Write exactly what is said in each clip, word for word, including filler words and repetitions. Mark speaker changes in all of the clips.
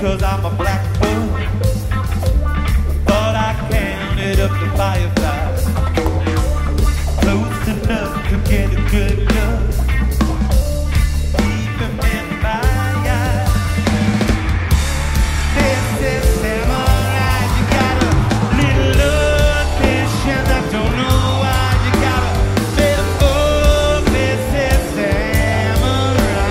Speaker 1: cause I'm a blackbird. Thought I counted up the fireflies, close enough to get a good look. Deep in my eyes, this is samurai. You got a little ambition, I don't know why. You got a little, oh, this is samurai.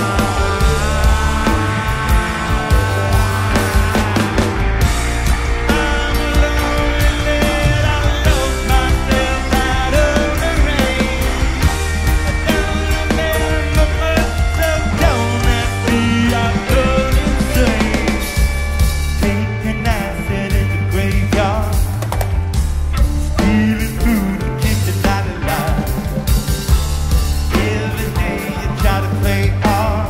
Speaker 1: I'm lonely, I love myself out of the rain. I don't remember much, so don't ask me, I'm going insane. Taking acid in the graveyard, stealing food to keep the night alive. Every day you try to play hard,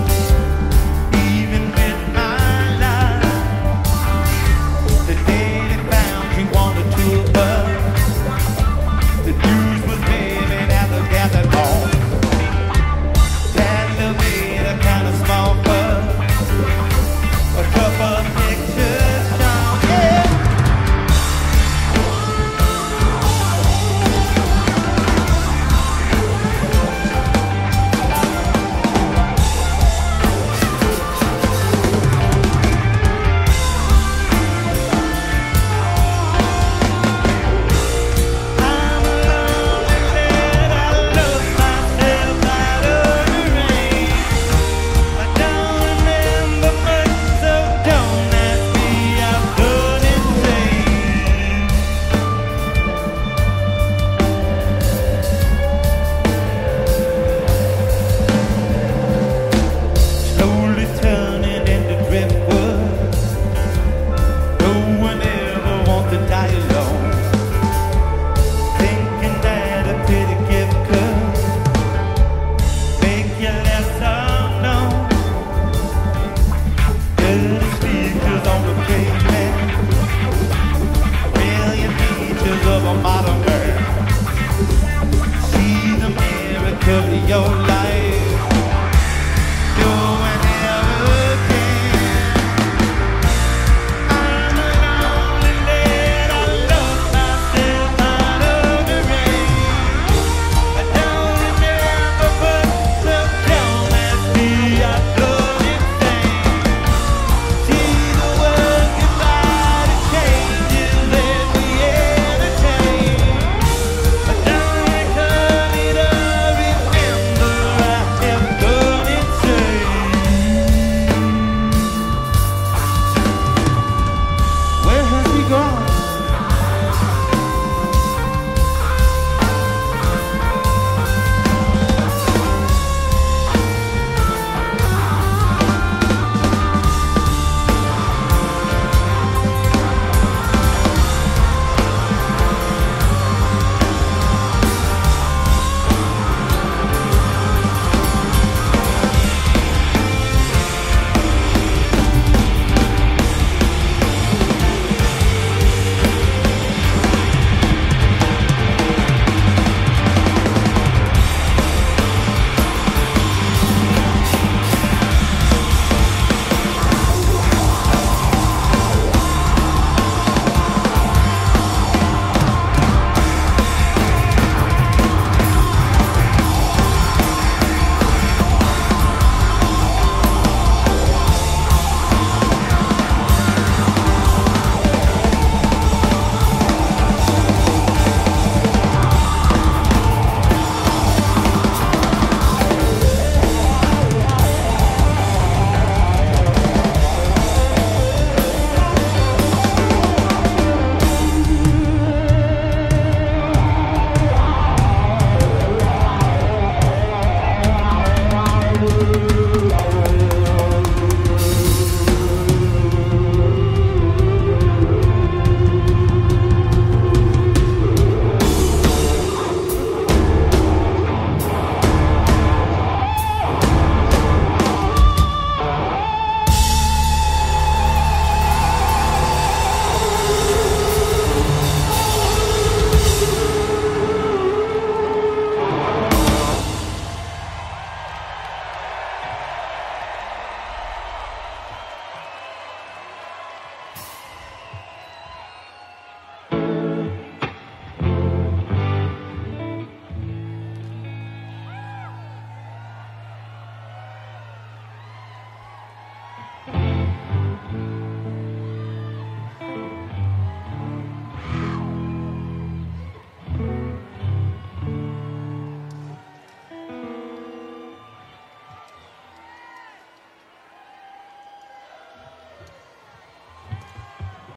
Speaker 1: even with my life. The day they found you on the tour bus, the news was baby at the gathered home. That little made a kind of small fuss, a couple of pictures shown, yeah. I'm lonely, I love myself out of the rain. I don't remember much, so don't ask me, I'm going insane. Slowly turning into driftwood. No one ever wants to die alone. Thinking that a pity gift could make you less unknown. Dirty speakers on the pavement, million features of a modern world. See the miracle of your life.